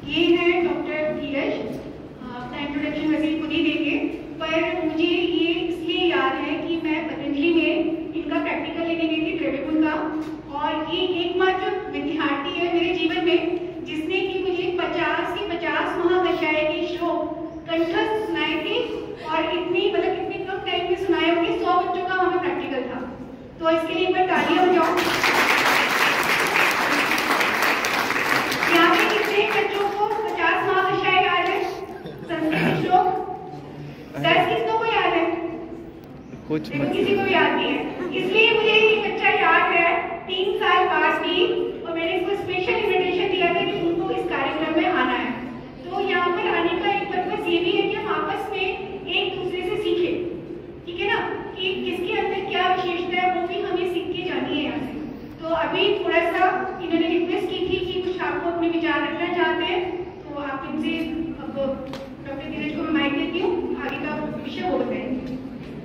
ये है डॉक्टर धीरज, अपना इंट्रोडक्शन वैसे ही खुद ही देंगे, पर मुझे ये इसलिए याद है कि मैं पतंजलि में इनका प्रैक्टिकल लेने गई थी द्रव्यगुण का, और ये एकमात्र विद्यार्थी है मेरे जीवन में जिसने कि मुझे 50 के 50 महाकषाय के श्लोक कंठस्थ सुनाए थे, और इतनी कम टाइम में सुनाए होंगे। 100 बच्चों का वहाँ प्रैक्टिकल था, तो इसके लिए एक बार तालियां हो जाओ। यहाँ पे कितने बच्चों को 50 महाकषाय याद है? संस्कृत श्लोक 10 किसको को याद है? कुछ किसी को याद नहीं है, इसलिए मुझे ये बच्चा याद है 3 साल बाद भी, और मैंने इसको स्पेशल इन्विटेशन दिया था कि उनको इस कार्यक्रम में आना है। तो यहाँ पर आने का एक पर्पस ये भी है कि हम आपस में एक दूसरे से सीखें, ठीक है ना, कि किसके अंदर क्या विशेषता है वो भी हमें सीख के जानी है यहाँ से। तो अभी थोड़ा सा इन्होंने रिक्वेस्ट की थी कि कुछ आपको अपने विचार रखना चाहते हैं, तो आप इनसे अब डॉक्टर धीरज को मैं माइक देती हूँ, आगे का विषय वो बताएंगे।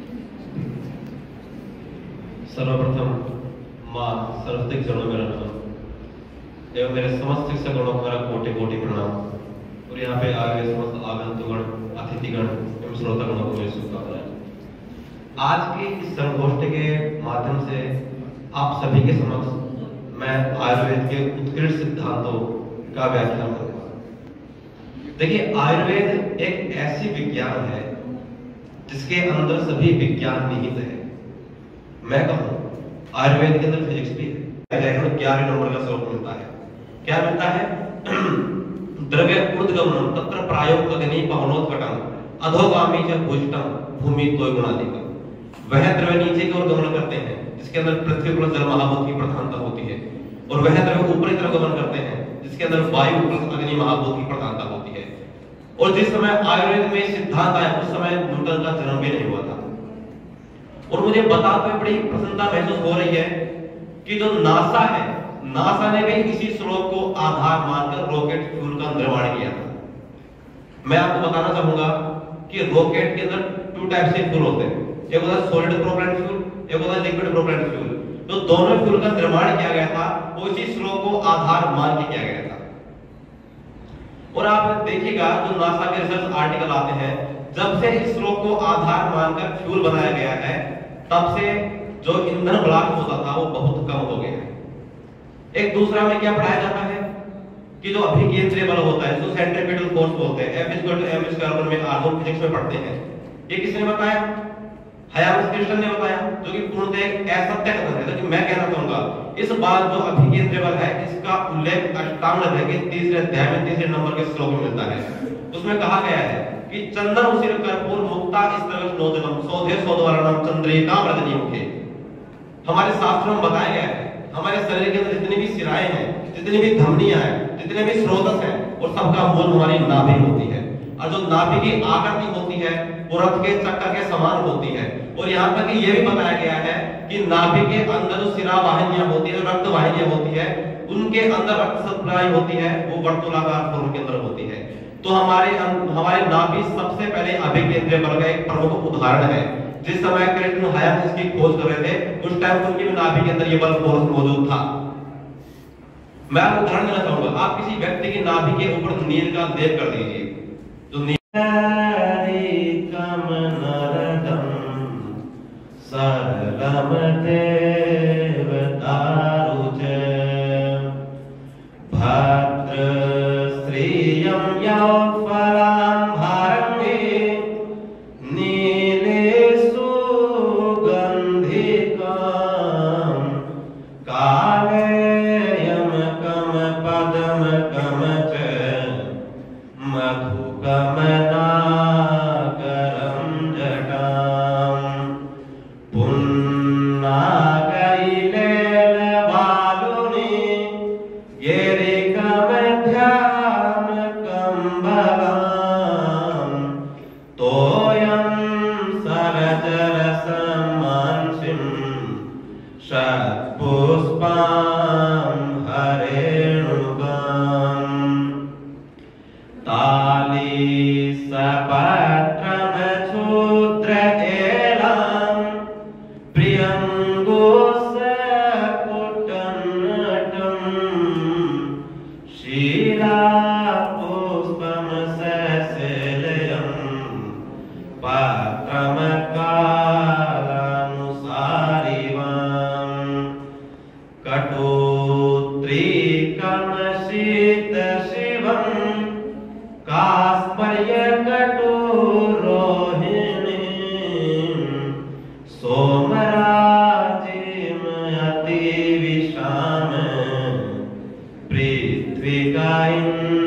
सर्वप्रथम माँ सरस्वती के चरणों में नमन एवं मेरे समस्त शिक्षकगणों को मेरा कोटि कोटि प्रणाम, और यहाँ पे आए हुए समस्त आगंतुकगण, अतिथिगण एवं श्रोतागणों को मेरी शुभकामनाएं। आज की इस संगोष्ठी के माध्यम से आप सभी के समक्ष मैं आयुर्वेद के उत्कृष्ट सिद्धांतों का व्याख्यान करूंगा। देखिए, आयुर्वेद एक ऐसी विज्ञान है जिसके अंदर सभी विज्ञान निहित है। मैं कहूं आयुर्वेद के अंदर फिजिक्स भी है। 11 नंबर का श्लोक मिलता है, क्या मिलता है? द्रव्य ऊर्ध्वगमनम तत्र प्रायोग अग्नि पवनोत्कटम अधोगामी च भूष्टम भूमि तोय गुणाधिकम। वह द्रव्य नीचे की ओर गमन करते हैं जिसके अंदर पृथ्वी प्लस जल महाभूत की प्रधानता होती है, और वह द्रव्य ऊपरी तरफ गमन करते हैं जिसके अंदर वायु प्लस अग्नि महाभूत की प्रधानता होती है। और जिस समय आयुर्वेद में सिद्धांत आया उस समय न्यूटन का जन्म भी नहीं हुआ था। और मुझे बताते हुए बड़ी प्रसन्नता महसूस हो रही है कि जो नासा है, नासा ने भी इसी श्लोक को आधार मानकर रॉकेट फ्यूल का निर्माण किया था। मैं आपको बताना चाहूंगा कि रॉकेट के अंदर 2 टाइप से फ्यूल होते हैं, एक होता है सॉलिड प्रोपेलेंट फ्यूल, एक होता है लिक्विड प्रोपेलेंट फ्यूल। तो दोनों फ्यूल का निर्माण किया गया था वो इसी श्लोक को आधार मान के किया गया था। और आप देखिएगा जो नासा के रिसर्च आर्टिकल आते हैं, जब से इस श्लोक को आधार मानकर फ्यूल बनाया गया है तब से जो ईंधन ब्लास्ट होता था वो बहुत कम हो गया है। एक दूसरा में क्या पढ़ाया जाता है कि जो अभिकेंद्रीय बल होता है, जो सेंट्रीपिटल फोर्स बोलते हैं, F=mc² में हार्मोन फिजिक्स में पढ़ते हैं। ये किसने बताया? हायाबुसा क्रिस्टन ने बताया, जो कि पूर्णतः एक असत्य कथन है। लेकिन मैं कहना चाहूंगा इस बात जो अभिकेंद्रीय बल है इसका उल्लेख अष्टांग अध्याय के 3रे अध्याय में 3रे नंबर के श्लोक में मिलता है। उसमें कहा गया है कि चंदन उसिर कर्पूर मुक्ता स्त्रवस नोदनम सौधे सौदवरणम चंद्रिका व्रतनी मुखे। हमारे शास्त्रों में बताया गया है हमारे शरीर के अंदर जितनी भी शिराएं हैं, जितनी भी धमनियां हैं, जितने भी स्रोतस हैं, और सबका मूल हमारी नाभि होती है। और जो नाभि की आकृति होती है वो रथ के चक्कर के समान होती है। और यहाँ तक ये भी बताया गया है कि नाभि के अंदर जो शिरा वाहिनियां होती है, रक्त वाहिनियां होती है, उनके अंदर रक्त सप्लाई होती है, वो वर्तुलाकार फॉर्म के अंदर होती है। तो हमारे नाभि सबसे पहले अभिकेंद्रीय बल का एक प्रमुख उदाहरण है। जिस समय कृष्ण हायाबुसा इसकी खोज कर रहे थे उस टाइम उनकी भी नाभि के अंदर ये बल फोर्स मौजूद था। मैं आपको उदाहरण देना चाहूंगा, आप किसी व्यक्ति की नाभि के ऊपर नील का लेप कर दीजिए, जो सरलम देवदारुच भद्र श्रियं यौफलां भारंगे नीले सुगंधिकां कालेयम कम पदम कम च मधुकमनाकरं जटां पुन्नागैलेलवालुनि गिरिकमध्यामकम्बलां तोयं सरजरसमांसिं शतपुष्पां हरेणुगां ताली सपत्रम क्षुद्र एलां प्रियंगो सकुटनटं निर्विकारिन्